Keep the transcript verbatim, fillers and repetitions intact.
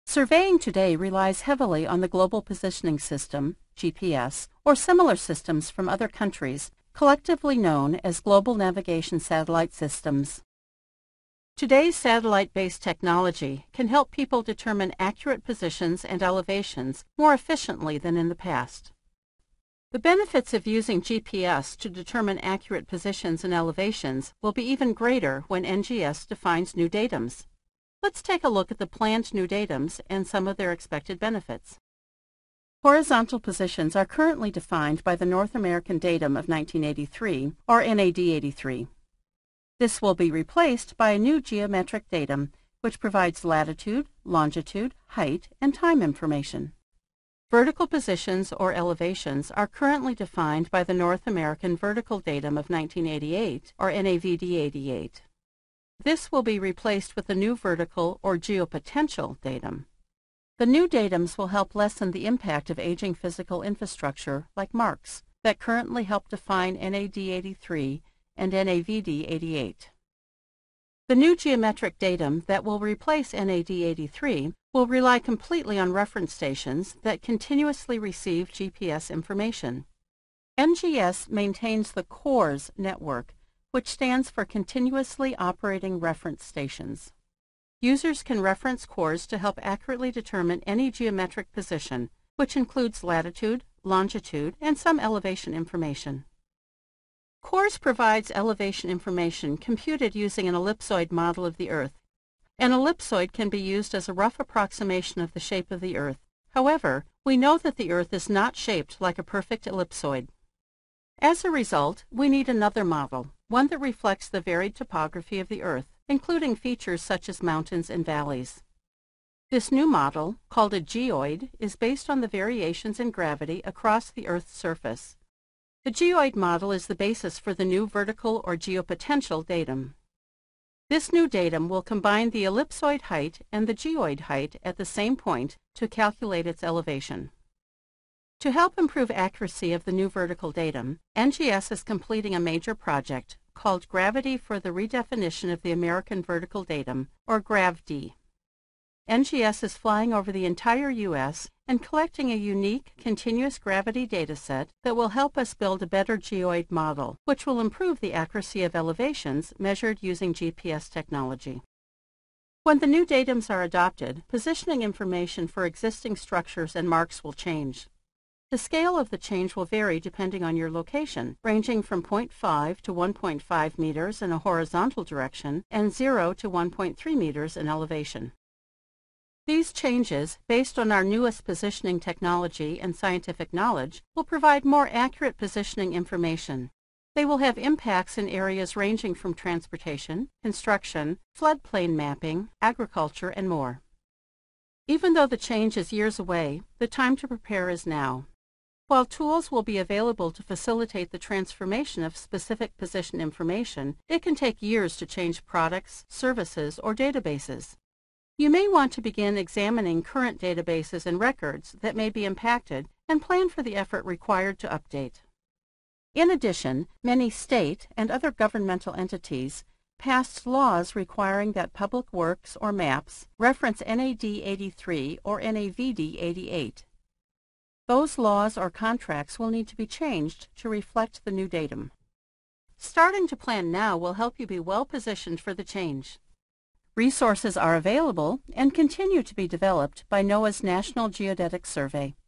Surveying today relies heavily on the Global Positioning System, G P S, or similar systems from other countries, collectively known as Global Navigation Satellite Systems. Today's satellite-based technology can help people determine accurate positions and elevations more efficiently than in the past. The benefits of using G P S to determine accurate positions and elevations will be even greater when N G S defines new datums. Let's take a look at the planned new datums and some of their expected benefits. Horizontal positions are currently defined by the North American Datum of nineteen eighty-three, or N A D eighty-three. This will be replaced by a new geometric datum, which provides latitude, longitude, height, and time information. Vertical positions or elevations are currently defined by the North American Vertical Datum of nineteen eighty-eight, or N A V D eighty-eight. This will be replaced with the new vertical or geopotential datum. The new datums will help lessen the impact of aging physical infrastructure, like marks, that currently help define N A D eighty-three and N A V D eighty-eight. The new geometric datum that will replace N A D eighty-three will rely completely on reference stations that continuously receive G P S information. N G S maintains the CORS network, which stands for Continuously Operating Reference Stations. Users can reference CORS to help accurately determine any geometric position, which includes latitude, longitude, and some elevation information. CORS provides elevation information computed using an ellipsoid model of the Earth. An ellipsoid can be used as a rough approximation of the shape of the Earth. However, we know that the Earth is not shaped like a perfect ellipsoid. As a result, we need another model, one that reflects the varied topography of the Earth, including features such as mountains and valleys. This new model, called a geoid, is based on the variations in gravity across the Earth's surface. The geoid model is the basis for the new vertical or geopotential datum. This new datum will combine the ellipsoid height and the geoid height at the same point to calculate its elevation. To help improve accuracy of the new vertical datum, N G S is completing a major project called Gravity for the Redefinition of the American Vertical Datum, or GravD. N G S is flying over the entire U S and collecting a unique, continuous gravity dataset that will help us build a better geoid model, which will improve the accuracy of elevations measured using G P S technology. When the new datums are adopted, positioning information for existing structures and marks will change. The scale of the change will vary depending on your location, ranging from zero point five to one point five meters in a horizontal direction and zero to one point three meters in elevation. These changes, based on our newest positioning technology and scientific knowledge, will provide more accurate positioning information. They will have impacts in areas ranging from transportation, construction, floodplain mapping, agriculture, and more. Even though the change is years away, the time to prepare is now. While tools will be available to facilitate the transformation of specific position information, it can take years to change products, services, or databases. You may want to begin examining current databases and records that may be impacted and plan for the effort required to update. In addition, many state and other governmental entities passed laws requiring that public works or maps reference N A D eighty-three or N A V D eighty-eight. Those laws or contracts will need to be changed to reflect the new datum. Starting to plan now will help you be well positioned for the change. Resources are available and continue to be developed by NOAA's National Geodetic Survey.